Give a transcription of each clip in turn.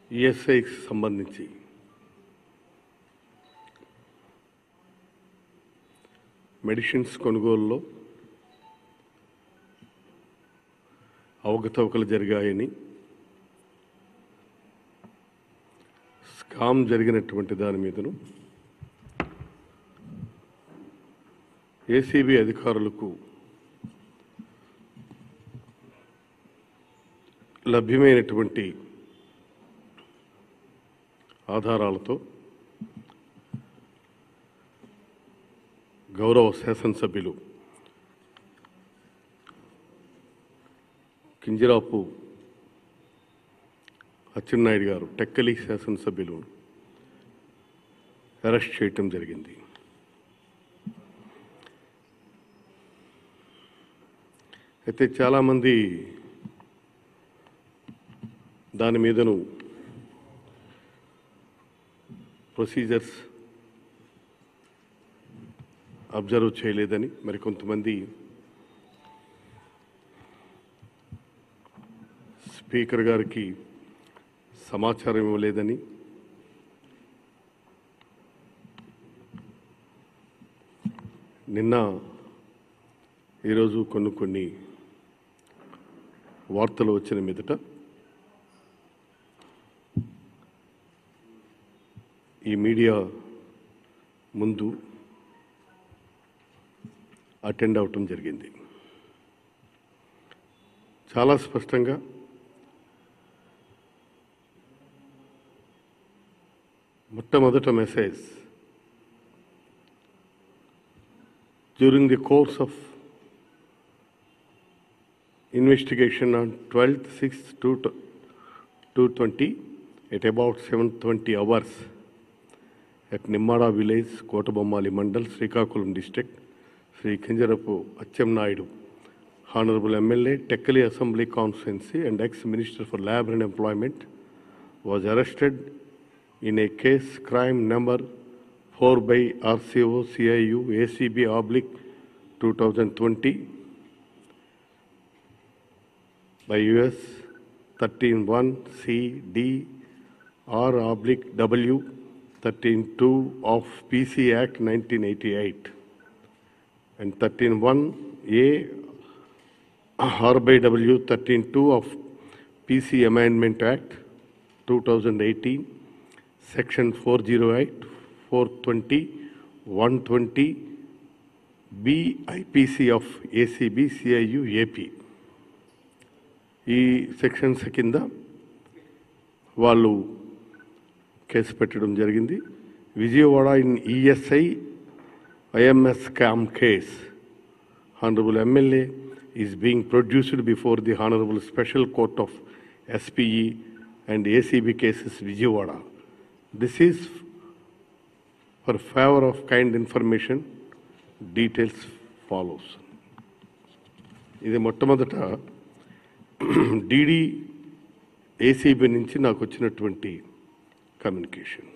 ఈఎస్ఐకి సంబంధించి మెడిసిన్స్ కొనుగోలులో అవకతవకలు జరిగాయని, స్కామ్ జరిగినటువంటి దాని మీదను ఏసీబీ అధికారులకు లభ్యమైనటువంటి ఆధారాలతో గౌరవ శాసనసభ్యులు కింజరాపు అచ్చెన్నాయుడు గారు, టెక్కలి శాసనసభ్యులు అరెస్ట్ చేయటం జరిగింది. అయితే చాలామంది దాని మీదను ప్రొసీజర్స్ అబ్జర్వ్ చేయలేదని, మరికొంతమంది స్పీకర్ గారికి సమాచారం ఇవ్వలేదని, నిన్న ఈరోజు కొన్ని వార్తలు వచ్చిన మీదట ఈ మీడియా ముందు అటెండ్ అవటం జరిగింది. చాలా స్పష్టంగా మొట్టమొదట message, during the course of investigation on 12/6/2020 at about 7:20 hours at Nimmada village, Kotabommali Mandal, Srikakulam district, Sri Kinjarapu Achennayidu, Honorable MLA, Tekkali Assembly Constituency and ex-Minister for Labour and Employment, was arrested in a case crime number 4 by RCO CIU ACB/2020 by US 13(1) C.D. R/W 13(2) of PC Act 1988 and 13(1) A R/W 13(2) of PC Amendment Act 2018, Section 408, 420, 120 B IPC of ACB CIU AP. ఈ sections కింద వాళ్ళు case పెట్టడం జరిగింది. Vijayawada in ESI IMS scam case. Honorable MLA is being produced before the Honorable Special Court of SPE and ACB cases Vijayawada. This is for favor of kind information. Details follows. ఇది మొట్టమొదట DD ACB నుంచి నాకు వచ్చినటువంటి communication.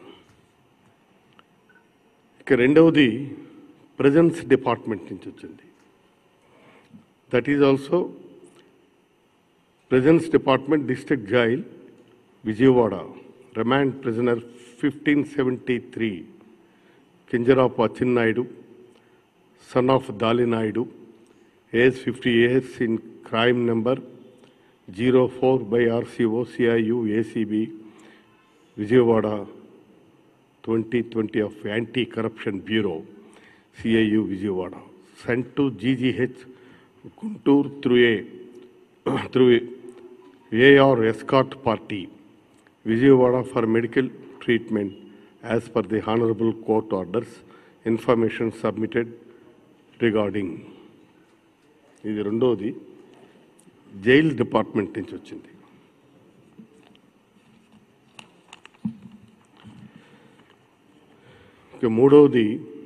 ఇక రెండవది presence department నుంచి వచ్చింది. That is also presence department, district jail Vijayawada, remand prisoner 1573 Kinjarapu Atchannaidu, son of Dalinaidu, age 50 years in crime number 04 by RCO CIU ACB Vijayawada 2020 of Anti-Corruption Bureau CIU Vijayawada, sent to GGH Guntur through AR escort party Vijayawada for medical treatment as per the Honorable Court orders. Information submitted regarding. ఇది రెండోది jail department నుంచి వచ్చింది. ఇక మూడవది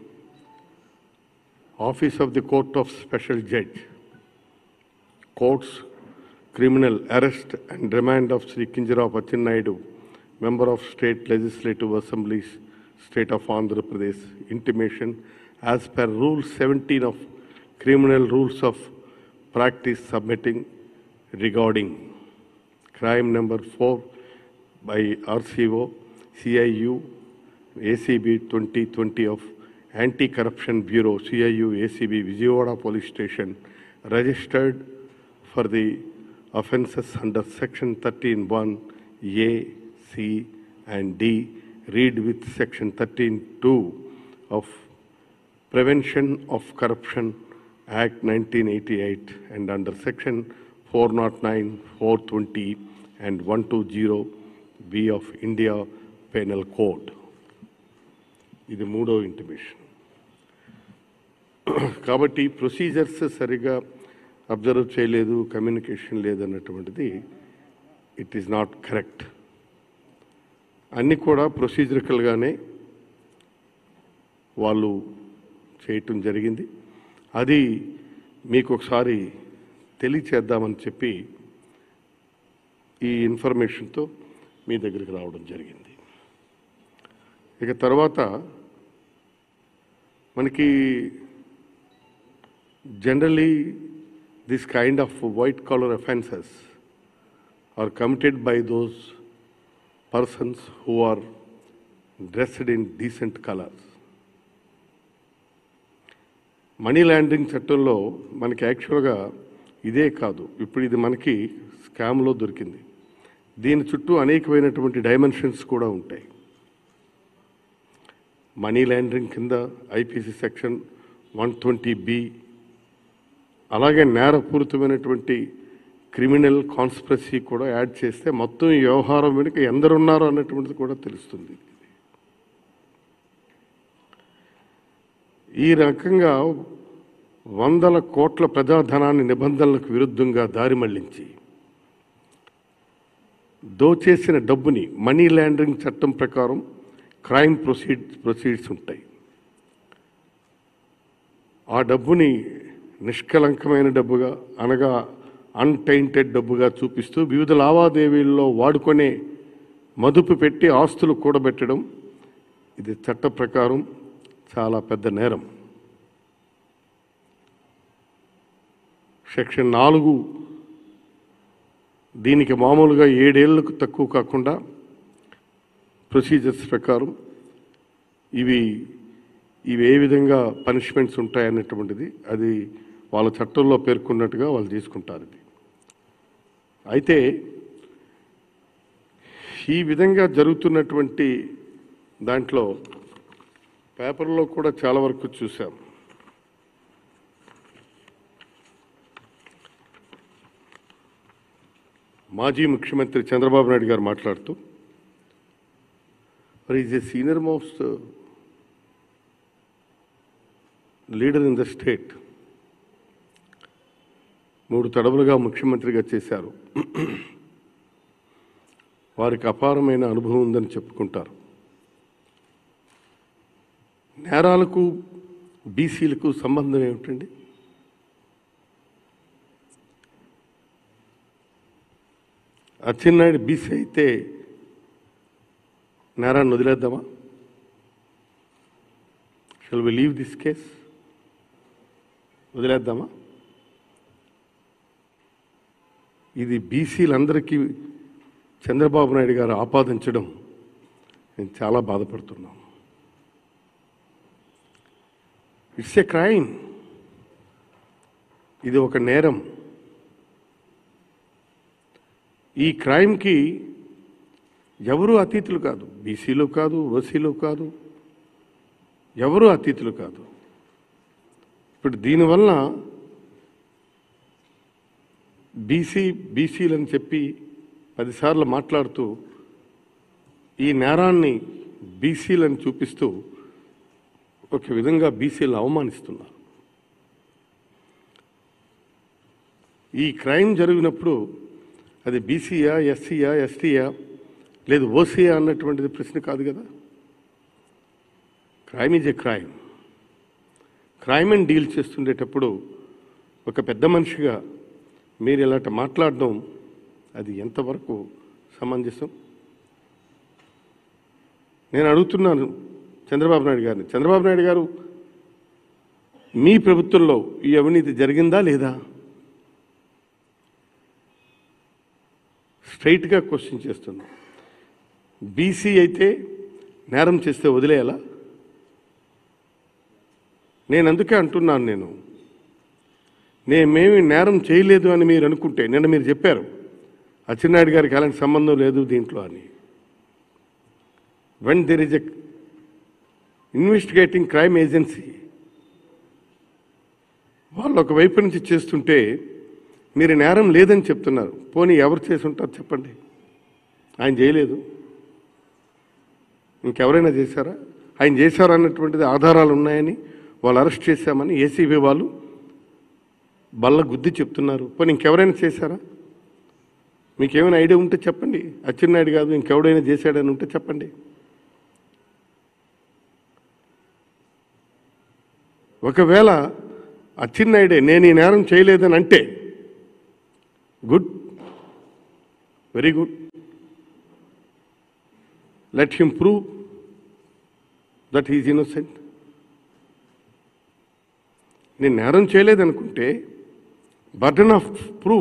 office of the court of special judge, courts criminal arrest and remand of Shri Kinjarapu Atchannaidu, member of State Legislative Assembly, State of Andhra Pradesh, intimation as per Rule 17 of Criminal Rules of Practice submitting regarding crime number 4 by RCO, CIU, ACB 2020 of Anti-Corruption Bureau, CIU, ACB, Vijayawada Police Station, registered for the offences under Section 13(1) A, C, and D, read with Section 13(2) of Prevention of Corruption Act 1988 and under Section 409, 420 and 120B of India Penal Code. ఇది మూడో intimation. కాబట్టి procedures సరిగా observe చేయలేదు, communication లేదన్నటువంటిది it is not correct. అన్నీ కూడా ప్రొసీజరికల్గానే వాళ్ళు చేయటం జరిగింది. అది మీకు ఒకసారి తెలియచేద్దామని చెప్పి ఈ ఇన్ఫర్మేషన్తో మీ దగ్గరికి రావడం జరిగింది. ఇక తర్వాత మనకి generally this kind of white collar offences are committed by those persons who are dressed in decent colours. Money laundering చట్టంలో మనకి యాక్చువల్గా ఇదే కాదు, ఇప్పుడు ఇది మనకి స్కామ్లో దొరికింది. దీని చుట్టూ అనేకమైనటువంటి డైమెన్షన్స్ కూడా ఉంటాయి. మనీ లాండరింగ్ కింద ఐపీసీ సెక్షన్ 120B, అలాగే నేరపూరితమైనటువంటి క్రిమినల్ కాన్స్పిరసీ కూడా యాడ్ చేస్తే మొత్తం ఈ వ్యవహారం వెనుక ఎందరున్నారో అన్నటువంటిది కూడా తెలుస్తుంది. ఈ రకంగా వందల కోట్ల ప్రజాధనాన్ని నిబంధనలకు విరుద్ధంగా దారి మళ్లించి దోచేసిన డబ్బుని మనీ లాండరింగ్ చట్టం ప్రకారం క్రైమ్ ప్రొసీడ్స్ ఉంటాయి. ఆ డబ్బుని నిష్కలంకమైన డబ్బుగా, అనగా అన్టైంటెడ్ డబ్బుగా చూపిస్తూ వివిధ లావాదేవీల్లో వాడుకునే మదుపు పెట్టి ఆస్తులు కూడబెట్టడం, ఇది చట్ట ప్రకారం చాలా పెద్ద నేరం. సెక్షన్ 4 దీనికి మామూలుగా 7 ఏళ్లకు తక్కువ కాకుండా ప్రొసీజర్స్ ప్రకారం ఇవి ఏ విధంగా పనిష్మెంట్స్ ఉంటాయన్నటువంటిది అది వాళ్ళ చట్టంలో పేర్కొన్నట్టుగా వాళ్ళు తీసుకుంటారు. ఇది అయితే ఈ విధంగా జరుగుతున్నటువంటి దాంట్లో పేపర్లో కూడా చాలా వరకు చూసాం. మాజీ ముఖ్యమంత్రి చంద్రబాబు నాయుడు గారు మాట్లాడుతూ, is a senior most leader in the state, 3 తడవులుగా ముఖ్యమంత్రిగా చేశారు, వారికి అపారమైన అనుభవం ఉందని చెప్పుకుంటారు. నేరాలకు బీసీలకు సంబంధం ఏమిటండి? అచ్చెన్నాయుడు బీసీ అయితే నేరాన్ని వదిలేద్దామా? Shall we leave this case? వదిలేద్దామా? ఇది బీసీలందరికీ చంద్రబాబు నాయుడు గారు ఆపాదించడం నేను చాలా బాధపడుతున్నాను. It's a crime. ఇది ఒక నేరం. ఈ క్రైమ్కి ఎవరు అతీతులు కాదు, బీసీలు కాదు, ఓసీలు కాదు, ఎవరు అతీతులు కాదు. ఇప్పుడు దీనివల్ల బీసీలని చెప్పి 10 సార్లు మాట్లాడుతూ ఈ నేరాన్ని బీసీలని చూపిస్తూ ఒక విధంగా బీసీలను అవమానిస్తున్నారు. ఈ క్రైమ్ జరిగినప్పుడు అది బీసీయా, ఎస్సీయా, ఎస్టీయా, లేదు ఓసీయా అన్నటువంటిది ప్రశ్న కాదు కదా. Crime is a crime. క్రైమ్ని డీల్ చేస్తుండేటప్పుడు ఒక పెద్ద మనిషిగా మీరు ఇలాంటి మాట్లాడడం అది ఎంతవరకు సమంజసం? నేను అడుగుతున్నాను చంద్రబాబు నాయుడు గారిని, చంద్రబాబు నాయుడు గారు మీ ప్రభుత్వంలో ఈ అవినీతి జరిగిందా లేదా? స్ట్రైట్గా క్వశ్చన్ చేస్తున్నాం. బీసీ అయితే నేరం చేస్తే వదిలేయాలా? నేను అందుకే అంటున్నాను, మేమేమి నేరం చేయలేదు అని మీరు అనుకుంటే, నిన్న మీరు చెప్పారు అచ్చెన్నాయుడు గారికి అలాంటి సంబంధం లేదు దీంట్లో అని. When there is a investigating crime agency, వాళ్ళు ఒకవైపు నుంచి చేస్తుంటే మీరు నేరం లేదని చెప్తున్నారు. పోనీ ఎవరు చేసి ఉంటారు చెప్పండి? ఆయన చేయలేదు, ఇంకెవరైనా చేశారా? ఆయన చేశారన్నటువంటిది ఆధారాలు ఉన్నాయని వాళ్ళు అరెస్ట్ చేశామని ఏసీబీ వాళ్ళు బల్ల గుద్ది చెప్తున్నారు. పోనీ ఇంకెవరైనా చేశారా? మీకేమైనా ఐడియా ఉంటే చెప్పండి. అచ్చెన్నాయుడు కాదు ఇంకెవడైనా చేశాడని ఉంటే చెప్పండి. ఒకవేళ అచ్చెన్నాయుడే నేను ఈ నేరం చేయలేదని అంటే good, very good. Let him prove that he's innocent. నేను నేరం చేయలేదనుకుంటే బర్డన్ ఆఫ్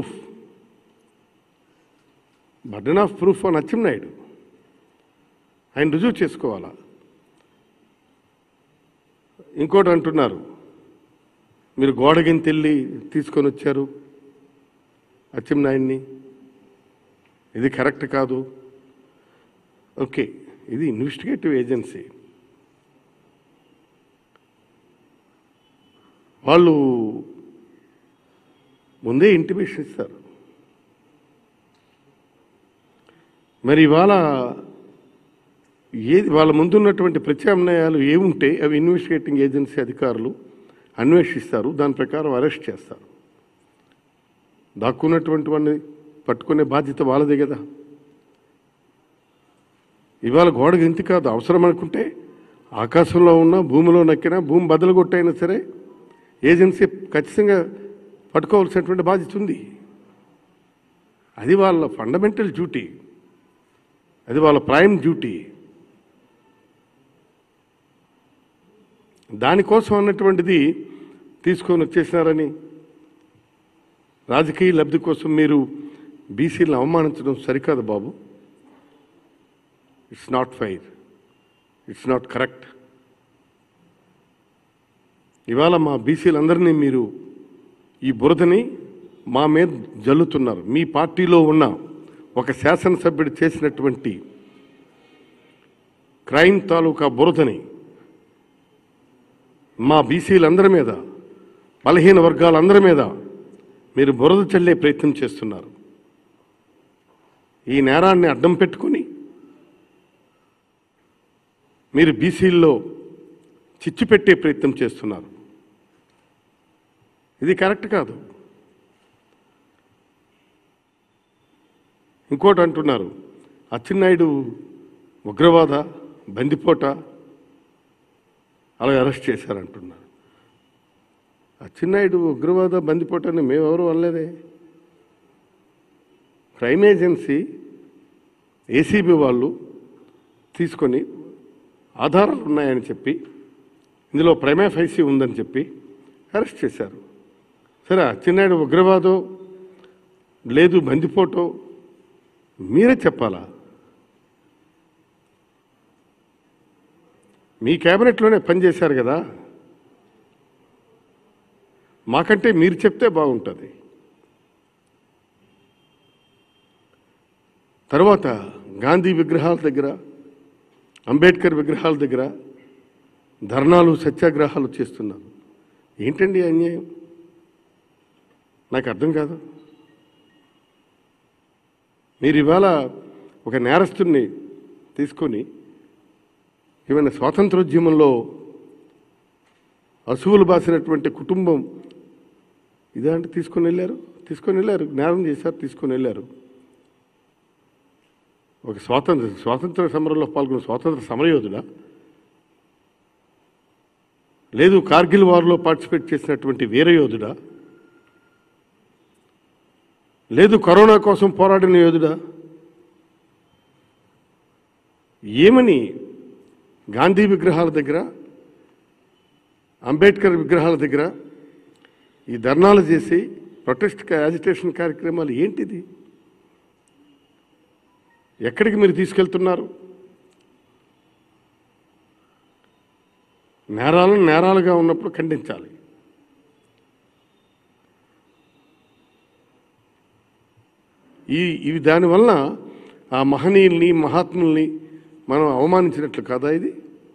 ప్రూఫ్ అని అచ్చెన్నాయుడు ఆయన రుజువు చేసుకోవాలా. ఇంకోటి అంటున్నారు, మీరు గోడగింతెళ్ళి తీసుకొని వచ్చారు అచ్చెన్నాయుడిని, ఇది కరెక్ట్ కాదు. ఓకే, ఇది ఇన్వెస్టిగేటివ్ ఏజెన్సీ, వాళ్ళు ముందే ఇంటిమేషన్ ఇస్తారు. మరి ఇవాళ వాళ్ళ ముందున్నటువంటి ప్రత్యామ్నాయాలు ఏముంటే అవి ఇన్వెస్టిగేటింగ్ ఏజెన్సీ అధికారులు అన్వేషిస్తారు, దాని ప్రకారం అరెస్ట్ చేస్తారు. దాక్కున్నటువంటి వాడిని పట్టుకునే బాధ్యత వాళ్ళదే కదా. ఇవాళ గోడకి ఇంత కాదు, అవసరం అనుకుంటే ఆకాశంలో ఉన్న భూమిలో నక్కినా భూమి బద్దలు కొట్టైనా సరే ఏజెన్సీ ఖచ్చితంగా పట్టుకోవాల్సినటువంటి బాధ్యత ఉంది. అది వాళ్ళ ఫండమెంటల్ డ్యూటీ, అది వాళ్ళ ప్రైమ్ డ్యూటీ. దానికోసం అన్నటువంటిది తీసుకొని వచ్చేసినారని రాజకీయ లబ్ధి కోసం మీరు బీసీలను అవమానించడం సరికాదు Babu. It's not fair, it's not correct. ఇవాళ మా బీసీలందరినీ మీరు ఈ బురదని మా మీద జల్లుతున్నారు. మీ పార్టీలో ఉన్న ఒక శాసనసభ్యుడు చేసినటువంటి క్రైమ్ తాలూకా బురదని మా బీసీలందరి మీద, బలహీన వర్గాలందరి మీద మీరు బురద చల్లే ప్రయత్నం చేస్తున్నారు. ఈ నేరాన్ని అడ్డం పెట్టుకొని మీరు బీసీల్లో చిచ్చు పెట్టే ప్రయత్నం చేస్తున్నారు. ఇది కరెక్ట్ కాదు. ఇంకోటి అంటున్నారు, అచ్చెన్నాయుడు ఉగ్రవాద బందిపోట అలాగే అరెస్ట్ చేశారంటున్నారు. అచ్చెన్నాయుడు ఉగ్రవాద బందిపోటని మేమెవరూ అనలేదే. క్రైమ్ ఏజెన్సీ ఏసీబీ వాళ్ళు తీసుకొని ఆధారాలు ఉన్నాయని చెప్పి, ఇందులో ప్రైమా ఫైసీ ఉందని చెప్పి అరెస్ట్ చేశారు. సరే, అచ్చెన్నాయుడు ఉగ్రవాదో లేదు బందిపోటో మీరే చెప్పాలా? మీ క్యాబినెట్లోనే పనిచేశారు కదా, మాకంటే మీరు చెప్తే బాగుంటుంది. తర్వాత గాంధీ విగ్రహాల దగ్గర, అంబేద్కర్ విగ్రహాల దగ్గర ధర్నాలు సత్యాగ్రహాలు చేస్తున్నారు. ఏంటండి అన్యాయం? నాకు అర్థం కాదు. మీరు ఇవాళ ఒక నేరస్తుడిని తీసుకొని ఏమైనా స్వాతంత్రోద్యమంలో అసువులు బాసినటువంటి కుటుంబం ఇదంటే తీసుకొని వెళ్ళారు, నేరం చేశారు, తీసుకొని వెళ్ళారు. ఒక స్వాతంత్ర సమరంలో పాల్గొన్న స్వాతంత్ర సమరయోధుడా? లేదు కార్గిల్ వార్లో పార్టిసిపేట్ చేసినటువంటి వీరయోధుడా? లేదు కరోనా కోసం పోరాడిన యోధుడా? ఏమని గాంధీ విగ్రహాల దగ్గర, అంబేద్కర్ విగ్రహాల దగ్గర ఈ ధర్నాలు చేసి ప్రొటెస్ట్ యాజిటేషన్ కార్యక్రమాలు ఏంటిది? ఎక్కడికి మీరు తీసుకెళ్తున్నారు? నేరాలను నేరాలుగా ఉన్నప్పుడు ఖండించాలి. ఇవి దానివల్ల ఆ మహనీయుల్ని మహాత్ముల్ని మనం అవమానించినట్లు కాదా ఇది?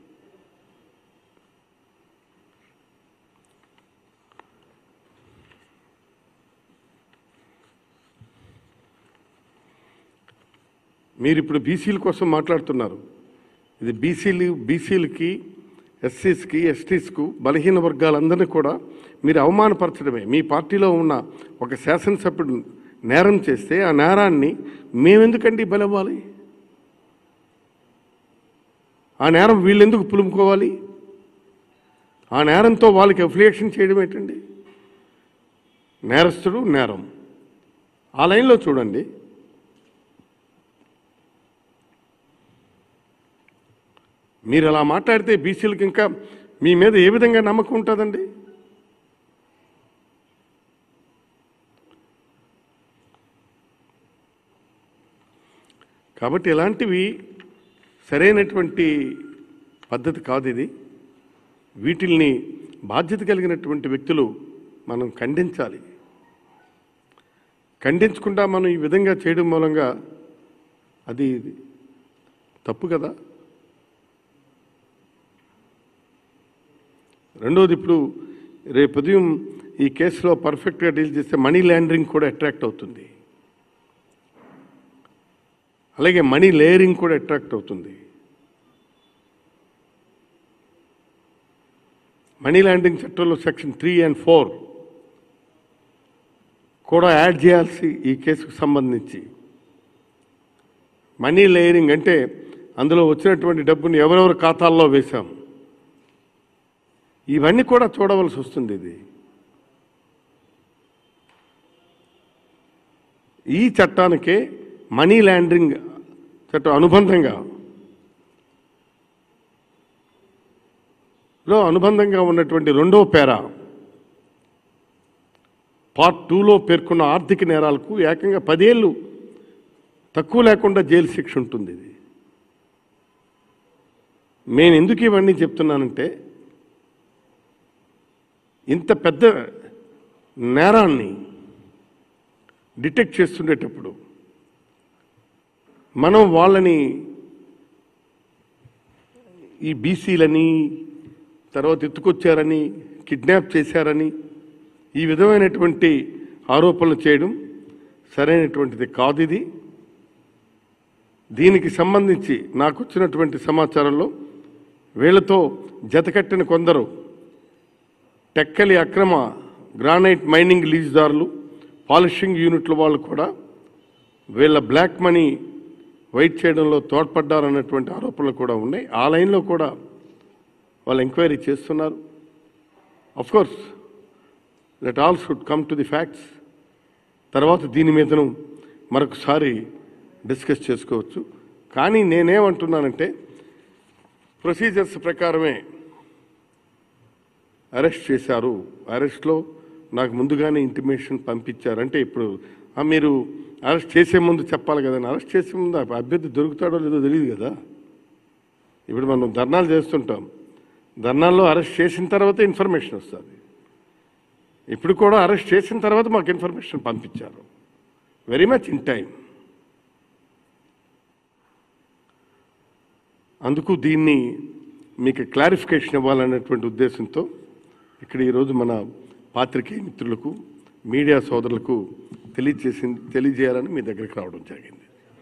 మీరు ఇప్పుడు బీసీల కోసం మాట్లాడుతున్నారు. ఇది బీసీలకి ఎస్సీస్కి ఎస్టీస్కు బలహీన వర్గాలందరినీ కూడా మీరు అవమానపరచడమే. మీ పార్టీలో ఉన్న ఒక శాసనసభ్యుడు నేరం చేస్తే ఆ నేరాన్ని మేమెందుకండి బలవ్వాలి? ఆ నేరం వీళ్ళెందుకు పులుముకోవాలి? ఆ నేరంతో వాళ్ళకి అఫిలియేషన్ చేయడం ఏంటండి? నేరస్తుడు నేరం ఆ లైన్లో చూడండి. మీరు అలా మాట్లాడితే బీసీలకు ఇంకా మీ మీద ఏ విధంగా నమ్మకం ఉంటుందండి? కాబట్టి ఇలాంటివి సరైనటువంటి పద్ధతి కాదు ఇది. వీటిల్ని బాధ్యత కలిగినటువంటి వ్యక్తులు మనం ఖండించాలి. ఖండించకుండా మనం ఈ విధంగా చేయడం మూలంగా అది తప్పు కదా. రెండోది, ఇప్పుడు రేపు ఉదయం ఈ కేసులో పర్ఫెక్ట్గా డీల్ చేస్తే మనీ లాండరింగ్ కూడా అట్రాక్ట్ అవుతుంది, అలాగే మనీ లేయరింగ్ కూడా అట్రాక్ట్ అవుతుంది. మనీ లాండరింగ్ చట్టంలో సెక్షన్ 3 and 4 కూడా యాడ్ చేయాల్సి ఈ కేసుకు సంబంధించి. మనీ లేయరింగ్ అంటే అందులో వచ్చినటువంటి డబ్బుని ఎవరెవరి ఖాతాల్లో వేశాం, ఇవన్నీ కూడా చూడవలసి వస్తుంది. ఇది ఈ చట్టానికే మనీ లాండరింగ్ చట్టం అనుబంధంగా ఉన్నటువంటి 2వ పేరా పార్ట్ 2లో పేర్కొన్న ఆర్థిక నేరాలకు ఏకంగా 10 ఏళ్ళు తక్కువ లేకుండా జైలు శిక్ష ఉంటుంది. ఇది నేను ఎందుకు ఇవన్నీ చెప్తున్నానంటే, ఇంత పెద్ద నేరాన్ని డిటెక్ట్ చేస్తుండేటప్పుడు మనం వాళ్ళని ఈ బీసీలని తర్వాత ఎత్తుకొచ్చారని, కిడ్నాప్ చేశారని ఈ విధమైనటువంటి ఆరోపణలు చేయడం సరైనటువంటిది కాదు. ఇది దీనికి సంబంధించి నాకు వచ్చినటువంటి సమాచారంలో వీళ్ళతో జతకట్టిన కొందరు టెక్కలి అక్రమ గ్రానైట్ మైనింగ్ లీజుదారులు, పాలిషింగ్ యూనిట్ల వాళ్ళు కూడా వీళ్ళ బ్లాక్ మనీ వైట్ చేయడంలో తోడ్పడ్డారన్నటువంటి ఆరోపణలు కూడా ఉన్నాయి. ఆ లైన్లో కూడా వాళ్ళు ఎంక్వైరీ చేస్తున్నారు. Of course that all should come to the facts. తర్వాత దీని మీదను మరొకసారి డిస్కస్ చేసుకోవచ్చు. కానీ నేనేమంటున్నానంటే, ప్రొసీజర్స్ ప్రకారమే అరెస్ట్ చేశారు. అరెస్ట్లో నాకు ముందుగానే ఇంటిమేషన్ పంపించారు. అంటే ఇప్పుడు మీరు అరెస్ట్ చేసే ముందు చెప్పాలి కదండి. అరెస్ట్ చేసే ముందు అభ్యర్థి దొరుకుతాడో లేదో తెలియదు కదా. ఇప్పుడు మనం ధర్నాలు చేస్తుంటాం, ధర్నాల్లో అరెస్ట్ చేసిన తర్వాత ఇన్ఫర్మేషన్ వస్తుంది. ఇప్పుడు కూడా అరెస్ట్ చేసిన తర్వాత మాకు ఇన్ఫర్మేషన్ పంపించారు, వెరీ మచ్ ఇన్ టైం. అందుకు దీన్ని మీకు క్లారిఫికేషన్ ఇవ్వాలనేటువంటి ఉద్దేశంతో ఇక్కడ ఈరోజు మన పాత్రికేయ మిత్రులకు, మీడియా సోదరులకు తెలియజేయాలని మీ దగ్గరికి రావడం జరిగింది.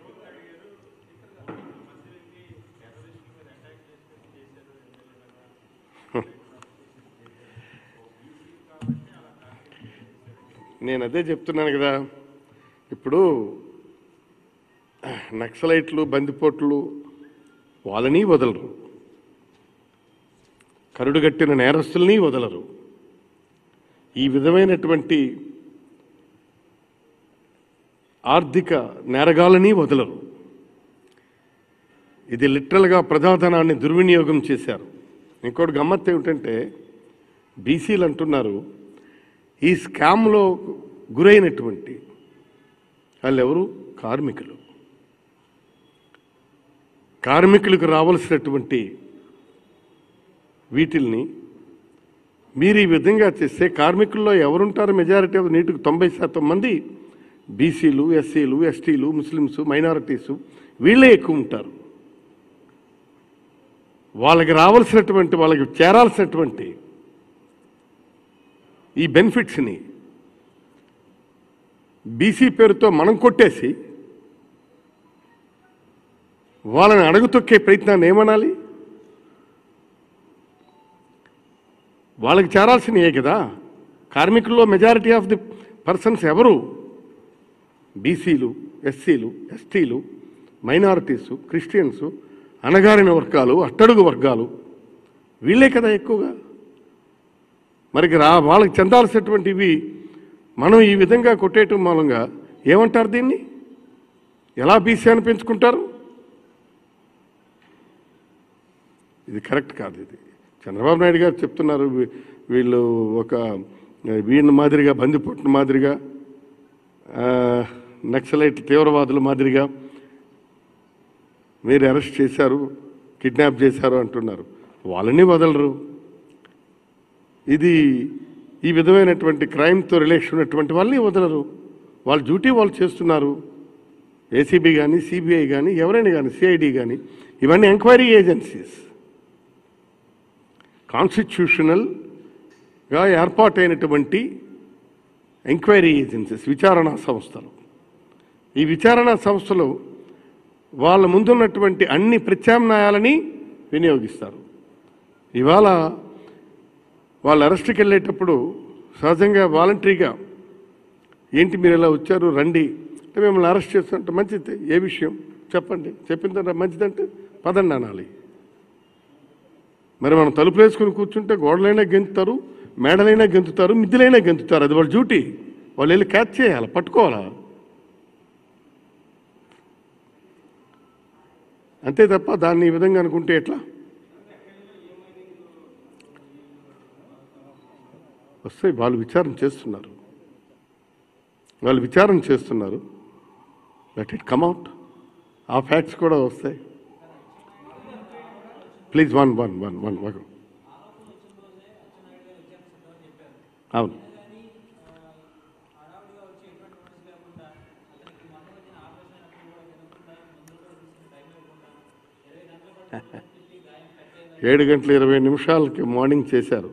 నేను అదే చెప్తున్నాను కదా. ఇప్పుడు నక్సలైట్లు, బందిపోట్లు వాళ్ళని వదలరు, కరుడుగట్టిన నేరస్తుల్ని వదలరు. ఈ విధమైనటువంటి ఆర్థిక నేరగాళ్ళని వదలరు. ఇది లిటరల్గా ప్రజాధనాన్ని దుర్వినియోగం చేశారు. ఇంకోటి గమ్మత్తు ఏమిటంటే, బీసీలు అంటున్నారు ఈ స్కామ్లో గురైనటువంటి వాళ్ళు ఎవరు? కార్మికులు. కార్మికులకు రావాల్సినటువంటి వీటిల్ని మీరు ఈ విధంగా చేస్తే కార్మికుల్లో ఎవరుంటారు? మెజారిటీ ఆఫ్ నీటికి 90% మంది బీసీలు, ఎస్సీలు, ఎస్టీలు, ముస్లిమ్స్, మైనారిటీసు వీళ్ళే ఎక్కువ ఉంటారు. వాళ్ళకి రావాల్సినటువంటి, వాళ్ళకి చేరాల్సినటువంటి ఈ బెనిఫిట్స్ని బీసీ పేరుతో మనం కొట్టేసి వాళ్ళని అడుగుతొక్కే ప్రయత్నాన్ని ఏమనాలి? వాళ్ళకి చేరాల్సినయే కదా. కార్మికుల్లో మెజారిటీ ఆఫ్ ది పర్సన్స్ ఎవరు? బీసీలు, ఎస్సీలు, ఎస్టీలు, మైనారిటీసు, క్రిస్టియన్సు, అణగారిన వర్గాలు, అట్టడుగు వర్గాలు వీళ్ళే కదా ఎక్కువగా. మరి వాళ్ళకి చెందాల్సినటువంటివి మనం ఈ విధంగా కొట్టేయటం మూలంగా ఏమంటారు? దీన్ని ఎలా బీసీ అని పెంచుకుంటారు? ఇది కరెక్ట్ కాదు. ఇది చంద్రబాబు నాయుడు గారు చెప్తున్నారు, వీళ్ళు ఒక వీళ్ళ మాదిరిగా, బందిపోట్ల మాదిరిగా, నక్సలైట్ తీవ్రవాదుల మాదిరిగా మీరు అరెస్ట్ చేశారు, కిడ్నాప్ చేశారు అంటున్నారు. వాళ్ళని వదలరు. ఇది ఈ విధమైనటువంటి క్రైమ్తో రిలేషన్ ఉన్నటువంటి వాళ్ళని వదలరు. వాళ్ళ డ్యూటీ వాళ్ళు చేస్తున్నారు. ఏసీబీ కానీ, సిబిఐ కానీ, ఎవరైనా కానీ, సిఐడి కానీ, ఇవన్నీ ఎంక్వైరీ ఏజెన్సీస్, కాన్స్టిట్యూషనల్గా ఏర్పాటైనటువంటి ఎంక్వైరీ ఏజెన్సీస్, విచారణా సంస్థలు. ఈ విచారణా సంస్థలు వాళ్ళ ముందున్నటువంటి అన్ని ప్రత్యామ్నాయాలని వినియోగిస్తారు. ఇవాళ వాళ్ళు అరెస్ట్కి వెళ్ళేటప్పుడు సహజంగా వాలంటరీగా, ఏంటి మీరు ఇలా వచ్చారు, రండి అంటే మిమ్మల్ని అరెస్ట్ చేస్తుంటే మంచిది, ఏ విషయం చెప్పండి, చెప్పిన తర్వాత మంచిదంటే పదండి అనాలి. మరి మనం తలుపులు వేసుకుని కూర్చుంటే గోడలైనా గెంతుతారు, మేడలైనా గెంతుతారు, మిద్దెలైనా గెంతుతారు. అది వాళ్ళ డ్యూటీ. వాళ్ళు వెళ్ళి క్యాచ్ చేయాలి, పట్టుకోవాలా. అంతే తప్ప దాన్ని ఈ విధంగా అనుకుంటే ఎట్లా? వస్తాయి. వాళ్ళు విచారణ చేస్తున్నారు, లెట్ ఇట్ కమ్ అవుట్. ఆ ఫ్యాక్ట్స్ కూడా వస్తాయి. ప్లీజ్ వన్ అవును. ఏడు గంటల 20 నిమిషాలకి మార్నింగ్ చేశారు.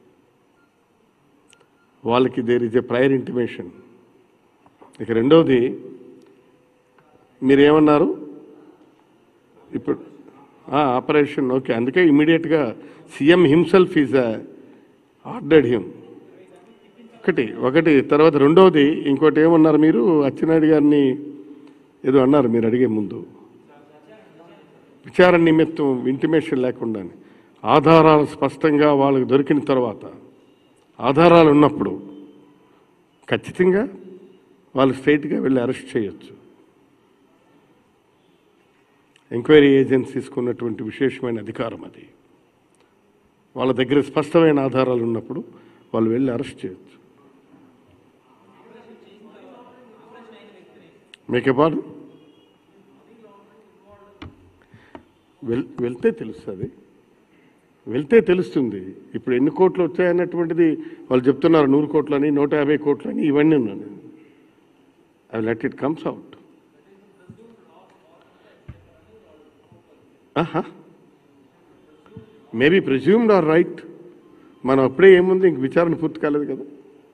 వాళ్ళకి there is a prior intimation. ఇక రెండవది మీరేమన్నారు ఇప్పుడు? Operation okay. అందుకే ఇమీడియట్గా CM himself is ordered him. ఒకటి తర్వాత రెండవది ఇంకోటి ఏమన్నారు మీరు? అచ్చెన్నాయుడు గారిని ఏదో అన్నారు మీరు అడిగే ముందు. విచారణ నిమిత్తం ఇంటిమేషన్ లేకుండా ఆధారాలు స్పష్టంగా వాళ్ళకి దొరికిన తర్వాత, ఆధారాలు ఉన్నప్పుడు ఖచ్చితంగా వాళ్ళు స్ట్రైట్గా వెళ్ళి అరెస్ట్ చేయొచ్చు. ఎంక్వైరీ ఏజెన్సీస్కి ఉన్నటువంటి విశేషమైన అధికారం అది. వాళ్ళ దగ్గర స్పష్టమైన ఆధారాలు ఉన్నప్పుడు వాళ్ళు వెళ్ళి అరెస్ట్ చేయొచ్చు. మీకేపాడు వెళ్తే తెలుస్తుంది. ఇప్పుడు ఎన్ని కోట్లు వచ్చాయన్నటువంటిది వాళ్ళు చెప్తున్నారు. 100 కోట్లని, 150 కోట్లని, ఇవన్నీ ఉన్నాను. I let it comes out. Maybe presumed are right. మనం అప్పుడే ఏముంది, ఇంక విచారణ పూర్తి కాలేదు కదా.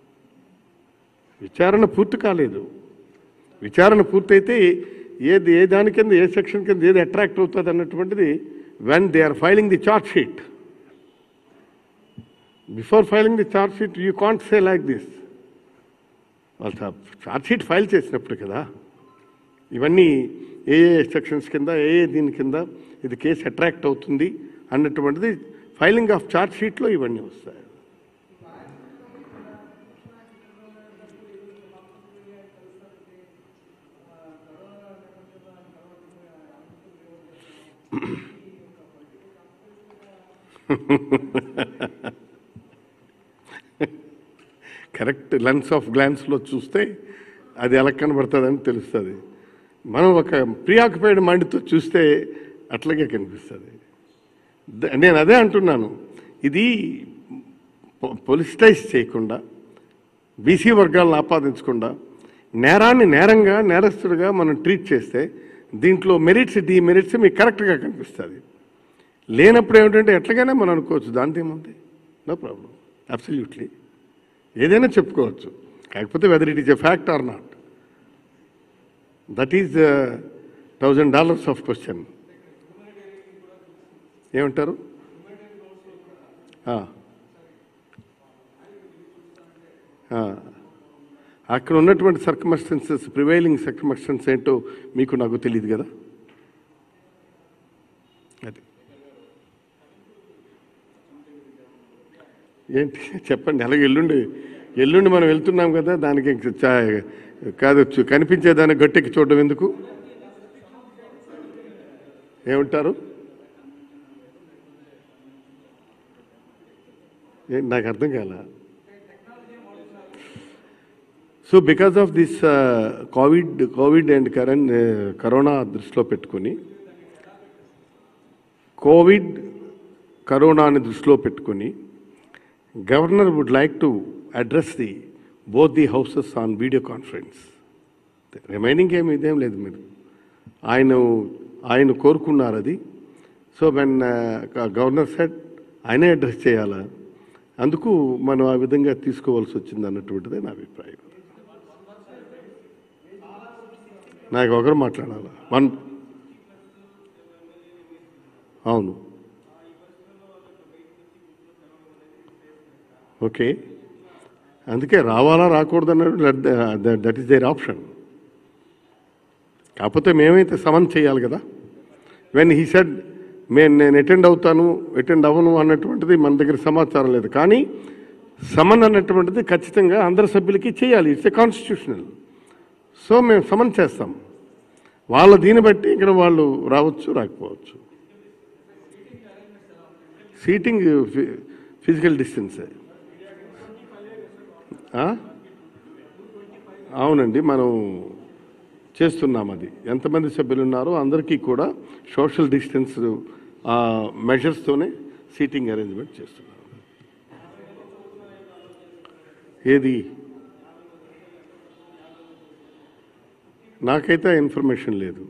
విచారణ పూర్తి కాలేదు. విచారణ పూర్తయితే ఏ దాని కింద, ఏ సెక్షన్ కింద ఏది అట్రాక్ట్ అవుతుంది అన్నటువంటిది when they are filing the charge sheet. Before filing the charge sheet you can't say like this. వాళ్ళు చార్జ్ షీట్ ఫైల్ చేసినప్పుడు కదా ఇవన్నీ ఏ సెక్షన్స్ కింద, దీని కింద ఇది కేసు అట్రాక్ట్ అవుతుంది అన్నటువంటిది ఫైలింగ్ ఆఫ్ చార్జ్ షీట్లో ఇవన్నీ వస్తాయి. కరెక్ట్ లెన్స్ ఆఫ్ గ్లాన్స్లో చూస్తే అది ఎలా కనబడుతుందని తెలుస్తుంది. మనం ఒక ప్రీఆక్యుపైడ్ మైండ్తో చూస్తే అట్లాగే కనిపిస్తుంది. నేను అదే అంటున్నాను. ఇది పొలిటిసైజ్ చేయకుండా, బీసీ వర్గాలను ఆపాదించకుండా, నేరాన్ని నేరంగా, నేరస్తుడిగా మనం ట్రీట్ చేస్తే దీంట్లో మెరిట్స్, డిమెరిట్స్ మీకు కరెక్ట్గా కనిపిస్తుంది. లేనప్పుడు ఏమిటంటే ఎట్లాగైనా మనం అనుకోవచ్చు, దాంతో ఏముంది, నో ప్రాబ్లం, అబ్సల్యూట్లీ ఏదైనా చెప్పుకోవచ్చు. కాకపోతే whether it is a fact or not, that is $1,000 of question. ఏమంటారు? అక్కడ ఉన్నటువంటి సర్కమస్టెన్సెస్, ప్రివైలింగ్ సర్కమస్టెన్స్ ఏంటో మీకు నాకు తెలియదు కదా. అది ఏంటి చెప్పండి. అలాగే ఎల్లుండి మనం వెళ్తున్నాం కదా, దానికి కాదు కనిపించేదాన్ని గట్టెక్కి చూడడం ఎందుకు? ఏమంటారు? నాకు అర్థం కాల. So because of this COVID and corona దృష్టిలో పెట్టుకొని, కరోనాని దృష్టిలో పెట్టుకొని governor would like to address both the houses on video conference. Remaining ఇదేం లేదు, మీరు ఆయన కోరుకున్నారు అది. సో వెన్ గవర్నర్ సెడ్ ఆయనే అడ్రస్ చేయాలా, అందుకు మనం ఆ విధంగా తీసుకోవాల్సి వచ్చింది అన్నటువంటిదే నా అభిప్రాయం. నాకు ఒకరు మాట్లాడాలా? అవును, ఓకే. అందుకే రావాలా రాకూడదు అన్నట్టు దట్ ఈస్ దేర్ ఆప్షన్. కాకపోతే మేమైతే సమన్ చేయాలి కదా. వెన్ హీ సెడ్ నేను అటెండ్ అవ్వను అన్నటువంటిది మన దగ్గర సమాచారం లేదు. కానీ సమన్ అన్నటువంటిది ఖచ్చితంగా అందరి సభ్యులకి చేయాలి. It's a constitutional. సో మేము సమన్ చేస్తాం. వాళ్ళ దీన్ని బట్టి ఇక్కడ వాళ్ళు రావచ్చు, రాకపోవచ్చు. సీటింగ్ ఫిజికల్ డిస్టెన్సే. అవునండి, మనం చేస్తున్నాం. అది ఎంతమంది సభ్యులు ఉన్నారో అందరికీ కూడా సోషల్ డిస్టెన్స్ మెజర్స్తోనే సీటింగ్ అరేంజ్మెంట్ చేస్తున్నాం. ఏది నాకైతే ఇన్ఫర్మేషన్ లేదు.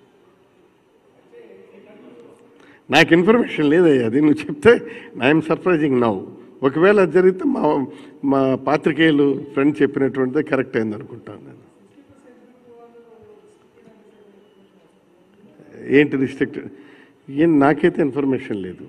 నాకు ఇన్ఫర్మేషన్ లేదయ్యా. అది నువ్వు చెప్తే ఐఎమ్ సర్ప్రైజింగ్ నౌ. ఒకవేళ అది జరిగితే మా పాత్రికేయులు ఫ్రెండ్ చెప్పినటువంటిదే కరెక్ట్ అయింది అనుకుంటాను నేను. ఏంటి రిస్ట్రిక్టెడ్? నాకైతే ఇన్ఫర్మేషన్ లేదు.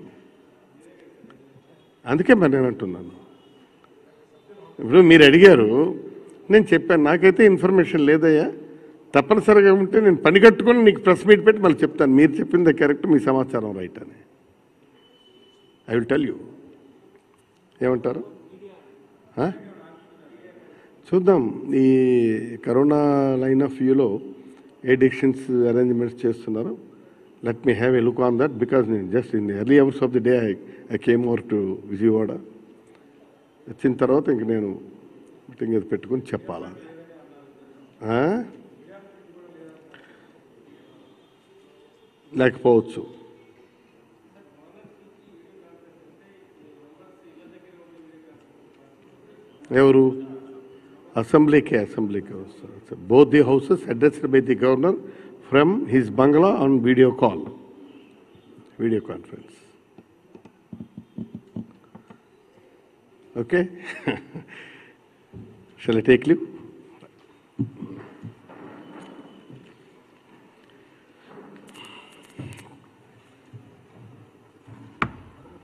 అందుకే మరి నేను అంటున్నాను. ఇప్పుడు మీరు అడిగారు, నేను చెప్పాను నాకైతే ఇన్ఫర్మేషన్ లేదయ్యా. తప్పనిసరిగా ఉంటే నేను పని కట్టుకొని నీకు ప్రెస్ మీట్ పెట్టి మళ్ళీ చెప్తాను, మీరు చెప్పిందే కరెక్ట్, మీ సమాచారం రైట్ అని. I will tell you. ఏమంటారు? చూద్దాం. ఈ కరోనా లైన్ ఆఫ్ వ్యూలో ఏ డెసిషన్స్ అరేంజ్మెంట్స్ చేస్తున్నారు. Let me have a look on that. Because నేను just in early hours of the day I came over to Vijayawada. వచ్చిన తర్వాత ఇంక నేను మీటింగ్ అది పెట్టుకొని చెప్పాలా. లేకపోవచ్చు. ఎవరు? అసెంబ్లీకే వస్తారు. Both the houses addressed by the governor from his bungalow on video conference. Okay. Shall I take leave?